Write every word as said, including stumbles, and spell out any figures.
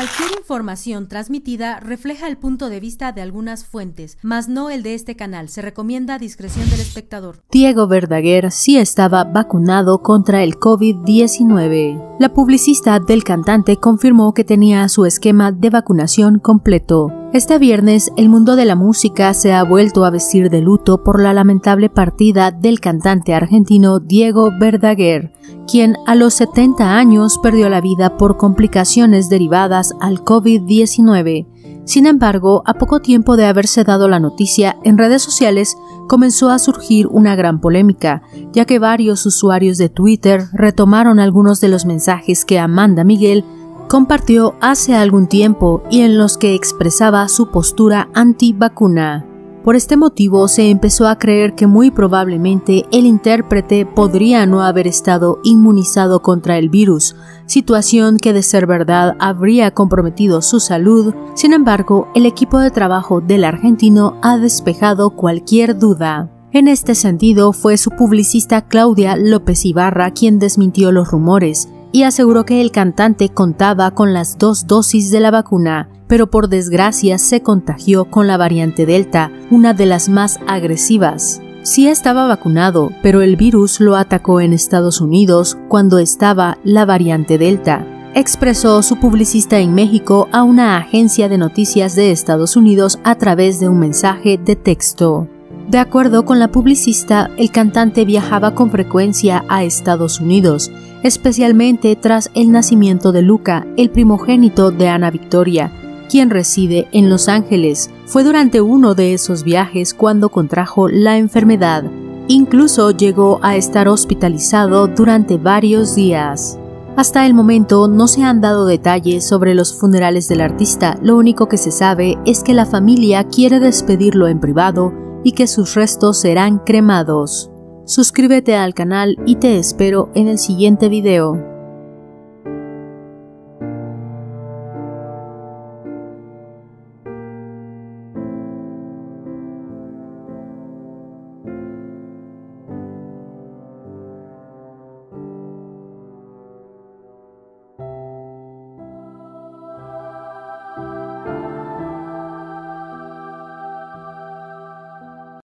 Cualquier información transmitida refleja el punto de vista de algunas fuentes, mas no el de este canal. Se recomienda discreción del espectador. Diego Verdaguer sí estaba vacunado contra el COVID diecinueve. La publicista del cantante confirmó que tenía su esquema de vacunación completo. Este viernes, el mundo de la música se ha vuelto a vestir de luto por la lamentable partida del cantante argentino Diego Verdaguer, quien a los setenta años perdió la vida por complicaciones derivadas al COVID diecinueve. Sin embargo, a poco tiempo de haberse dado la noticia, en redes sociales comenzó a surgir una gran polémica, ya que varios usuarios de Twitter retomaron algunos de los mensajes que Amanda Miguel compartió hace algún tiempo y en los que expresaba su postura anti-vacuna. Por este motivo se empezó a creer que muy probablemente el intérprete podría no haber estado inmunizado contra el virus, situación que de ser verdad habría comprometido su salud. Sin embargo, el equipo de trabajo del argentino ha despejado cualquier duda. En este sentido, fue su publicista Claudia López Ibarra quien desmintió los rumores y aseguró que el cantante contaba con las dos dosis de la vacuna, pero por desgracia se contagió con la variante Delta, una de las más agresivas. Sí estaba vacunado, pero el virus lo atacó en Estados Unidos cuando estaba la variante Delta, expresó su publicista en México a una agencia de noticias de Estados Unidos a través de un mensaje de texto. De acuerdo con la publicista, el cantante viajaba con frecuencia a Estados Unidos, especialmente tras el nacimiento de Luca, el primogénito de Ana Victoria, quien reside en Los Ángeles. Fue durante uno de esos viajes cuando contrajo la enfermedad. Incluso llegó a estar hospitalizado durante varios días. Hasta el momento no se han dado detalles sobre los funerales del artista. Lo único que se sabe es que la familia quiere despedirlo en privado y que sus restos serán cremados. Suscríbete al canal y te espero en el siguiente video.